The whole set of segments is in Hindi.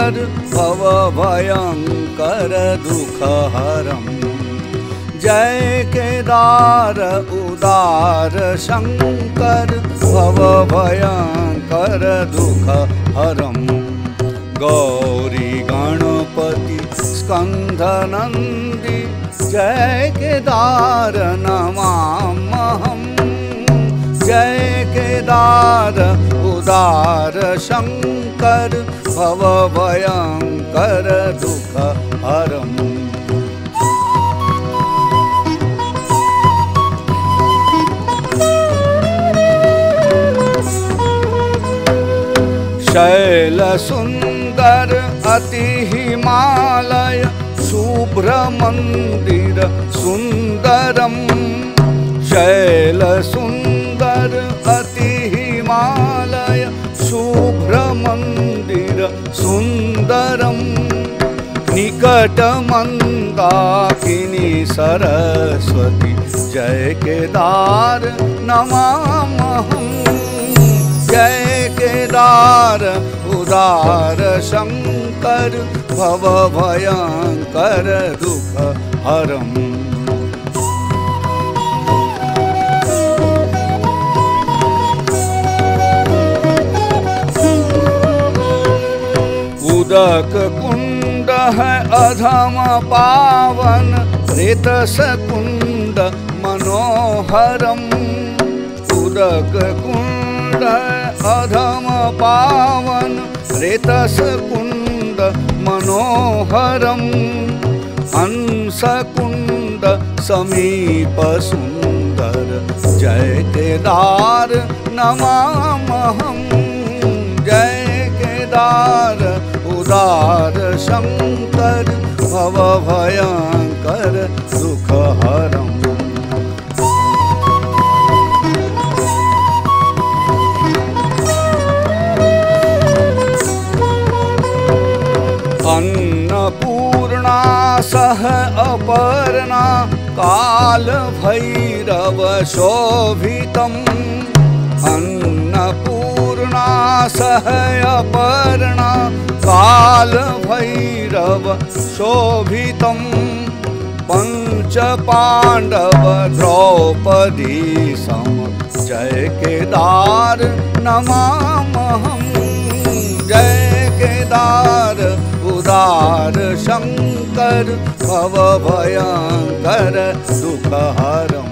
शंकर भवभयंकर दुःखहरम्। जय केदार उदार शंकर भवभयंकर दुःखहरम्। गौरी गणपति स्कंदनंदी जय केदार नमाम्यहम्। जय केदार उदार शंकर भवभयंकर दुःखहरम्। शैल सुंदर अति हिमालय शुभ्र मंदिर सुंदरम। शैल सुंदर अति हिमालय शुभ्र मंदिर सुंदरम। निकट मंदाकिनी सरस्वती जय केदार नमाम्यहम्। जय केदार उदार शंकर भवभयंकर दुःखहरम्। उदक कुंड है अधम पावन रेतस कुंड मनोहरम्। उदक कुंड अधम पावन रेतस कुंड मनोहरम्। हंस कुंड समीप सुंदर जय केदार नमाम्यहम्। जय केदार उदार शंकर भवभयंकर दुःखहरम्। अन्नपूर्णा सह अपर्णा काल भैरव शोभितम्। अन्नपूर्णा सह अपर्णा काल भैरव शोभितम्। पंच पांडव द्रौपदी सम जय केदार नमाम्यहम्। जय केदार उदार शंकर भवभयंकर दुःखहरम्।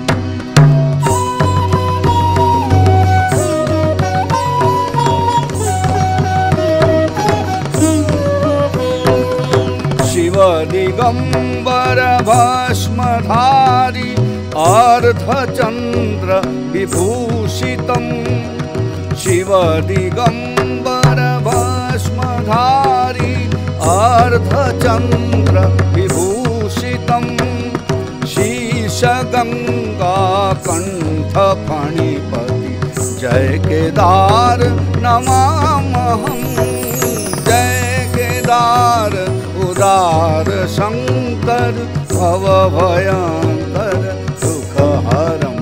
शिव दिगंबर भस्मधारी अर्धचंद्र विभूषितम्। शिव दिगंबर भस्मधारी अर्धचंद्र विभूषितम्। शीश गंगा कंठ फणिपति जय केदार नमाम्यहम्। जय केदार उदार शंकर भवभयंकर दुःखहरम्।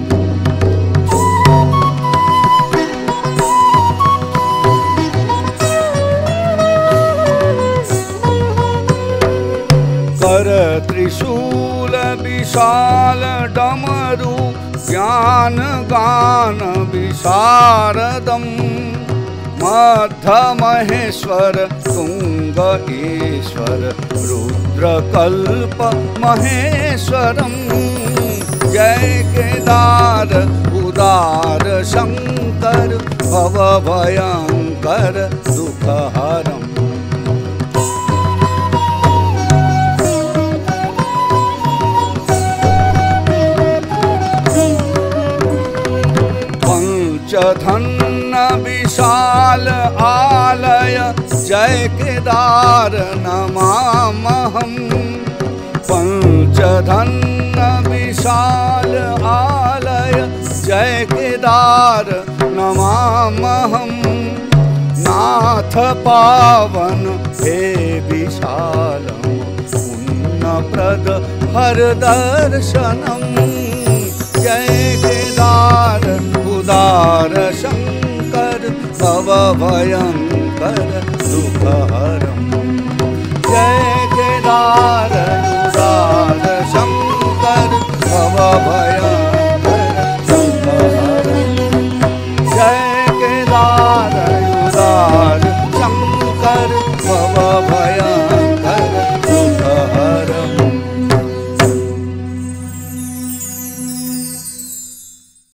कर त्रिशूल विशाल डमरू ज्ञान गान विशारदम्। मध्य महेश्वर तुंग ईश्वर रुद्रकल्प महेश्वरम्। जय केदार उदार शंकर भवभयंकर दुःखहरम्। पंचधन्य विशाल आलय जय केदार नमाम्यहम्। पंचधन्य विशाल आलय जय केदार नमाम्यहम्। नाथ पावन हे विशालम् पुण्यप्रद हर दर्शनम्। जय केदार उदार शंकर भवभयंकर